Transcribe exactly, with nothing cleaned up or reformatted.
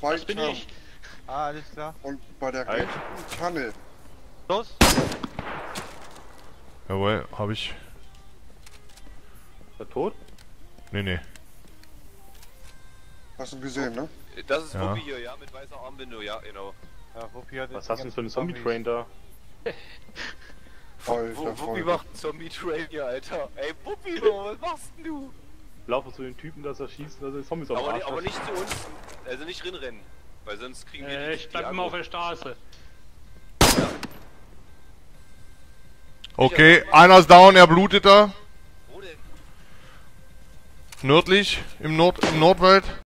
zwei Das bin Tannen. ich. Ah, alles klar. Und bei der Halt. rechten Tanne. Los. Jawohl, hab ich. Ist er tot? Nee, nee. Hast du gesehen, ne? Das ist Ja. Wuppi hier, ja, mit weißer Armbinde, ja, genau. Ja, Wuppi hat Was jetzt hast du denn für einen die ganzen Zombie-Train da? Alter, Wo, Wuppi Falter. macht einen Zombie-Trail hier, Alter. Ey, Wuppi, was machst denn du? Laufe zu den Typen, dass er schießt, dass er Zombies auf Aber, den ni- Arsch aber hat. nicht zu uns. Also nicht rinrennen. Weil sonst kriegen wir Äh, die, ich die bleib immer Agro. auf der Straße. Okay, einer ist down, er blutet da. Wo denn? Nördlich, im Nord, im Nordwald.